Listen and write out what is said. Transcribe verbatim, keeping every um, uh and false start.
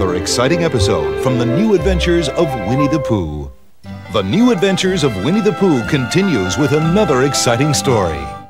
another exciting episode from the New Adventures of Winnie the Pooh. The New Adventures of Winnie the Pooh continues with another exciting story.